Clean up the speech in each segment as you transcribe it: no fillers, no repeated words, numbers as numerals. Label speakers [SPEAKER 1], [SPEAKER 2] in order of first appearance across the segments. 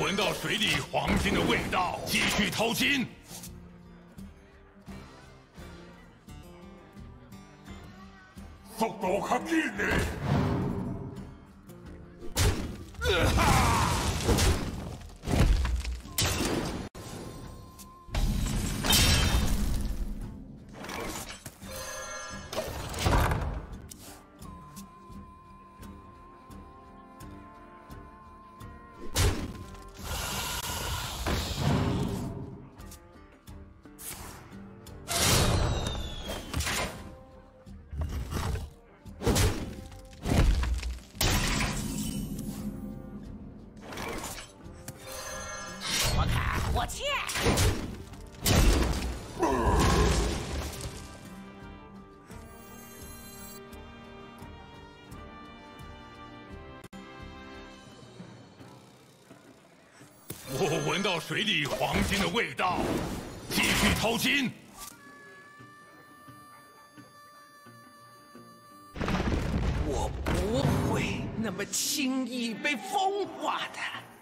[SPEAKER 1] 闻到水里黄金的味道，继续偷金。速度较紧嘞！
[SPEAKER 2] 我切！
[SPEAKER 1] 我闻到水里黄金的味道，继续偷金。
[SPEAKER 2] 我不会那么轻易被风化的。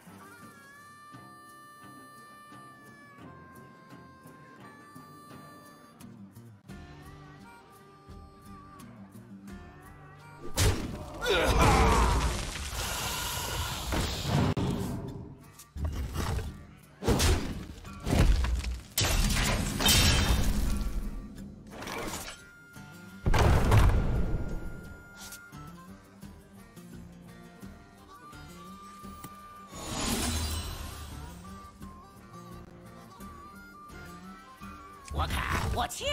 [SPEAKER 2] 我砍，我切！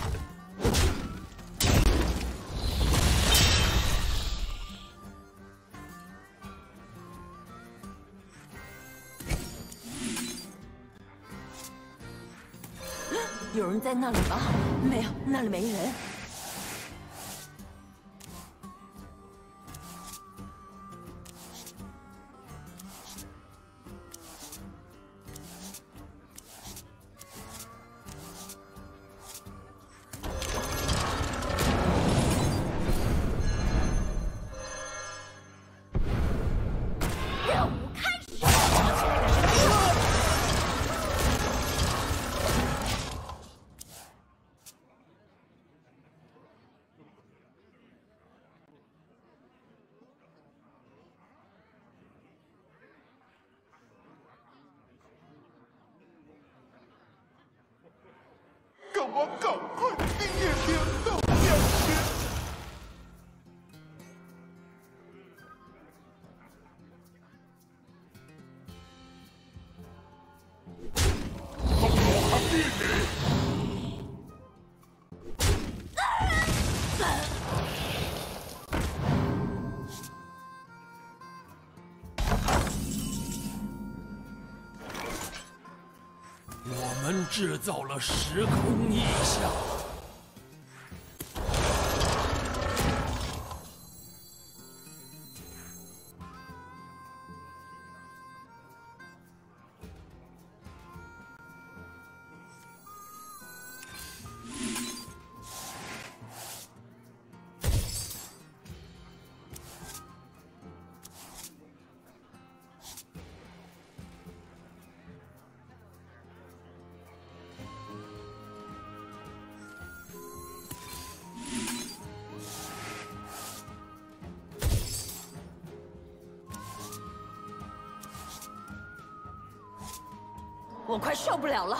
[SPEAKER 3] 有人在那里吗？没有，那里没人。
[SPEAKER 4] 跟我赶快毕业天到两天。
[SPEAKER 1] 速度较紧嘞！
[SPEAKER 2] 我们制造了时空异象。
[SPEAKER 3] 我快受不了了！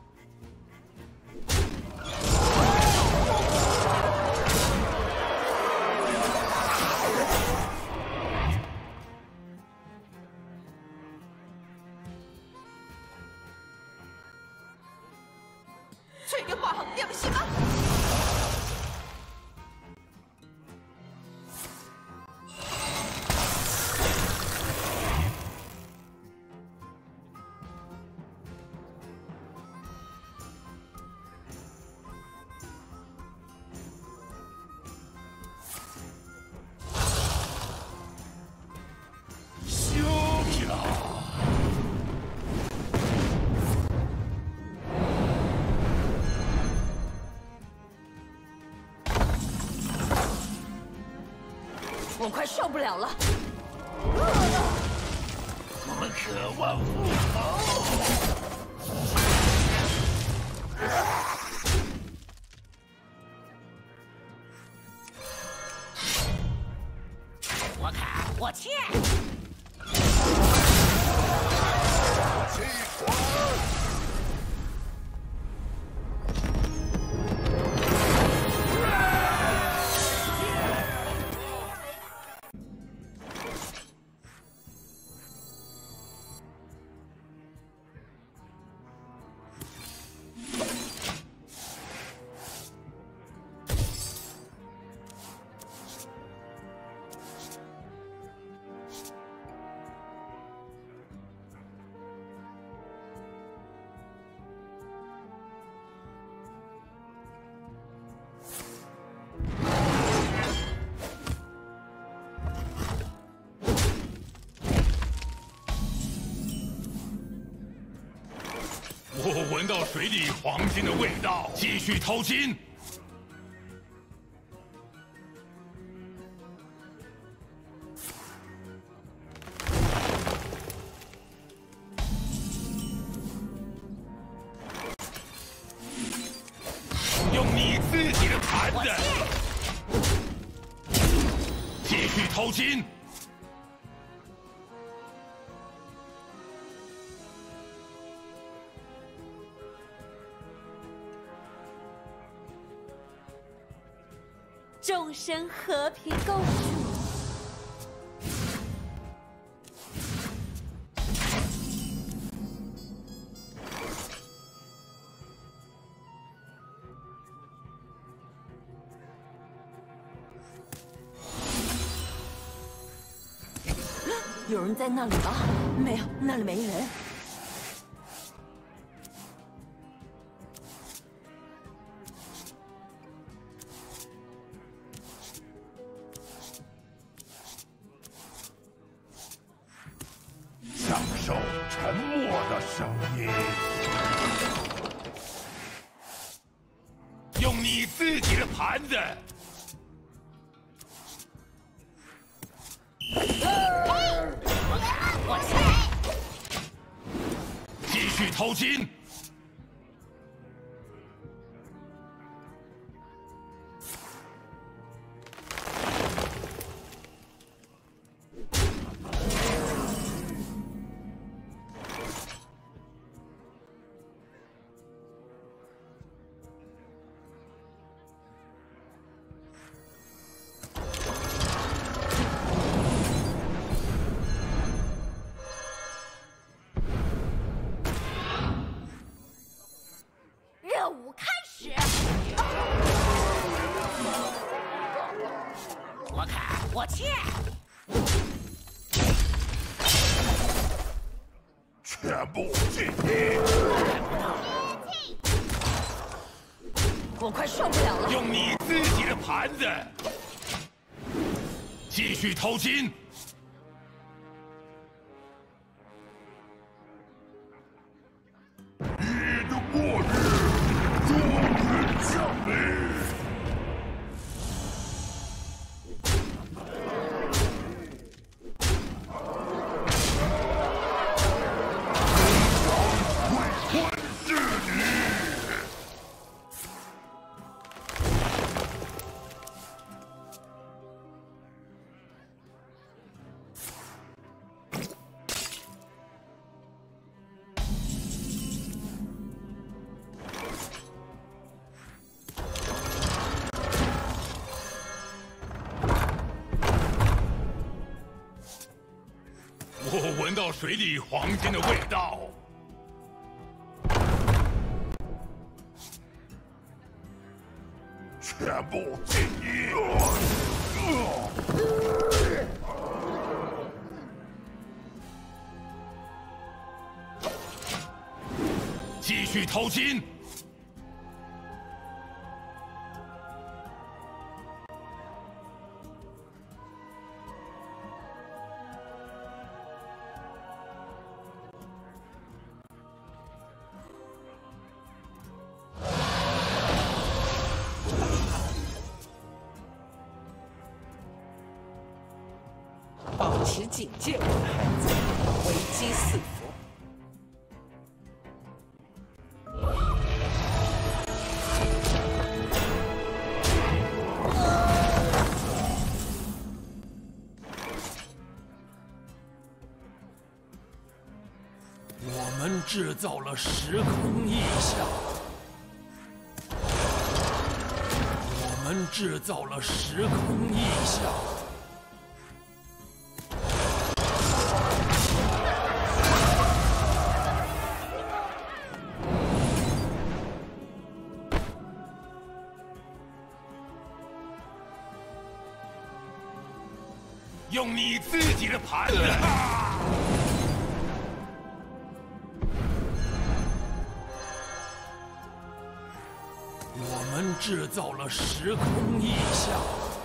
[SPEAKER 5] 吹个话行点心吗？
[SPEAKER 3] 我快受不了了！
[SPEAKER 1] 我们渴望复
[SPEAKER 2] 仇。我砍，我切。
[SPEAKER 1] 我闻到水里黄金的味道，继续掏金。用你自己的盘子，继续掏金。
[SPEAKER 3] 众生和平共处。有人在那里吗？没有，那里没人。
[SPEAKER 4] 享受沉默的声音，
[SPEAKER 1] 用你自己的盘子，
[SPEAKER 2] 我切！
[SPEAKER 1] 继续掏金。
[SPEAKER 3] 任务开始！
[SPEAKER 2] 我砍，我切！
[SPEAKER 4] 全部进击！
[SPEAKER 3] 我快受不了了！
[SPEAKER 1] 用你自己的盘子，继续掏金。
[SPEAKER 4] 你的末日终于降临！会吞噬你！
[SPEAKER 1] 我闻到水里黄金的味道，
[SPEAKER 4] 全部进击！
[SPEAKER 1] 继续掏金。
[SPEAKER 2] 保持警戒，我的孩子。 危机四伏。
[SPEAKER 1] 我们制造了时空异象，我们制造了时空异象。用你自己的盘子吧！我们制造了时空异象。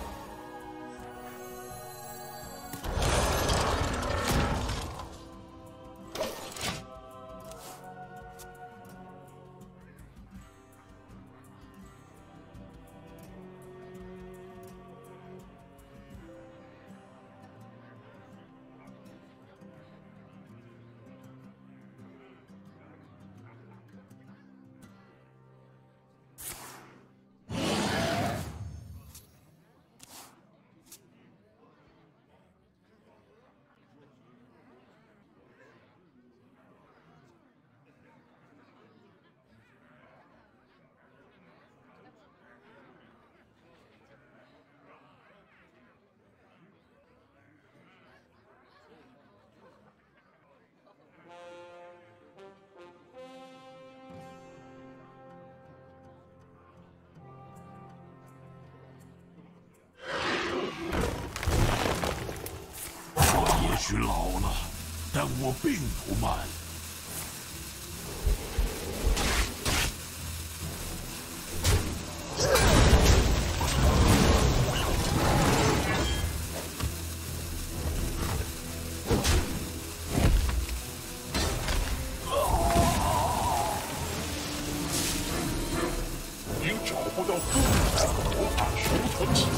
[SPEAKER 6] 也许老了，但我并不慢。
[SPEAKER 4] 你找不到更好的魔法收藏器。